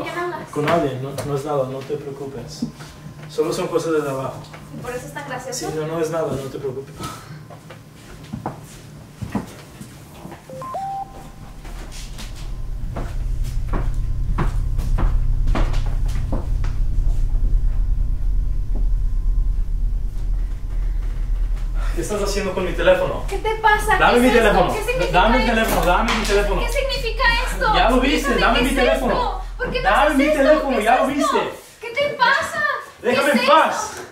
quién hablas? Con alguien, no es nada, no te preocupes. Solo son cosas de trabajo. ¿Y por eso es tan gracioso? Sí, no es nada, no te preocupes. ¿Qué estás haciendo con mi teléfono? ¿Qué te pasa? Dame mi ¿Qué es esto? teléfono. ¿Qué significa Dame mi esto? teléfono, dame mi teléfono. ¿Qué significa esto? Ya lo viste, Déjame, dame ¿qué mi es teléfono. esto? ¿Por qué no Dame haces mi esto? teléfono, ¿Qué es ya lo esto? viste. ¿Qué te pasa? Déjame ¿Qué en es paz. esto?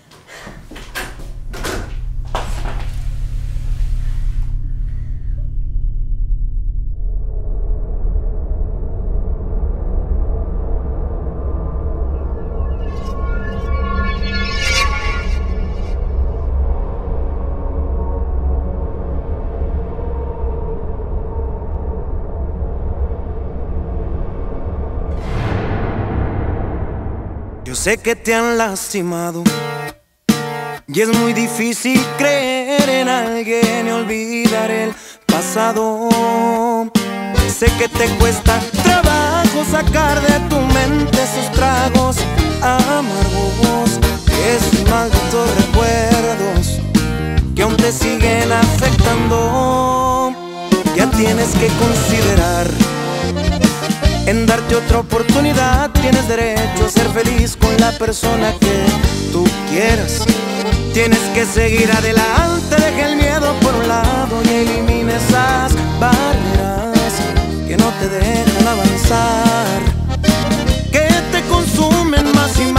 Yo sé que te han lastimado y es muy difícil creer en alguien y olvidar el pasado. Sé que te cuesta trabajo sacar de tu mente esos tragos amargos, esos malditos recuerdos que aún te siguen afectando. Ya tienes que considerar en darte otra oportunidad. Tienes derecho a ser feliz con la persona que tú quieras. Tienes que seguir adelante, deja el miedo por un lado y elimina esas barreras que no te dejan avanzar, que te consumen más y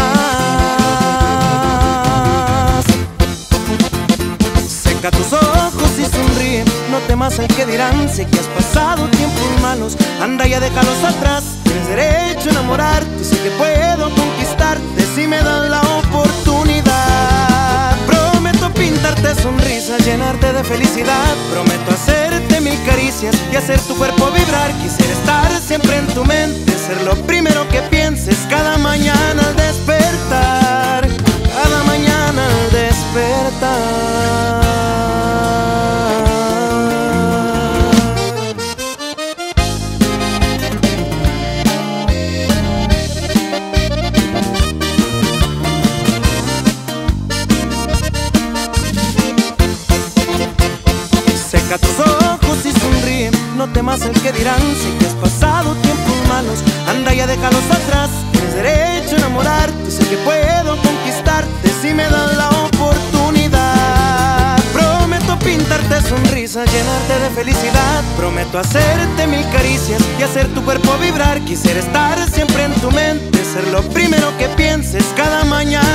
más. Seca tus ojos y sonríe, no temas al que dirán. Sé que has pasado tiempos malos, anda ya déjalos atrás. Tienes derecho a enamorarte, sé que puedo conquistarte si me dan la oportunidad. Prometo pintarte sonrisas, llenarte de felicidad. Prometo hacerte mil caricias y hacer tu cuerpo vibrar. Quisiera estar siempre en tu mente, ser lo primero que pienses cada mañana al despertar. Cada mañana al despertar. Seca tus ojos y sonríe, no temas el que dirán. Sé que has pasado tiempos malos, anda ya déjalos atrás. Tienes derecho a enamorarte, sé que puedo conquistarte si me dan la oportunidad. Prometo pintarte sonrisas, llenarte de felicidad. Prometo hacerte mil caricias y hacer tu cuerpo vibrar. Quisiera estar siempre en tu mente, ser lo primero que pienses cada mañana